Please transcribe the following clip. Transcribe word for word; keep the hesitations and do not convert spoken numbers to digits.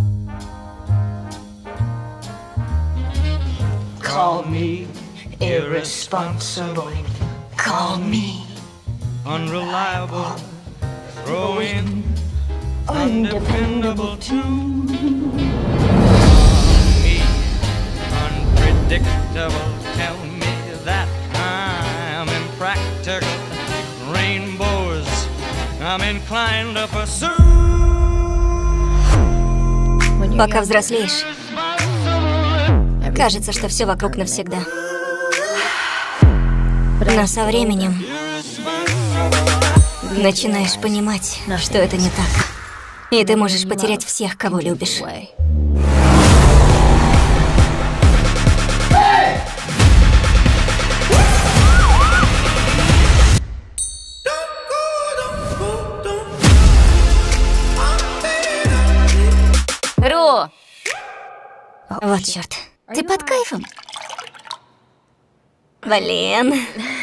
Call me irresponsible. Call me unreliable. Throw in undependable too. Call me unpredictable. Tell me that I'm impractical. Rainbows I'm inclined to pursue. Пока взрослеешь, кажется, что все вокруг навсегда. Но со временем начинаешь понимать, что это не так. И ты можешь потерять всех, кого любишь. Ру! Вот черт. Ты под кайфом? Блин.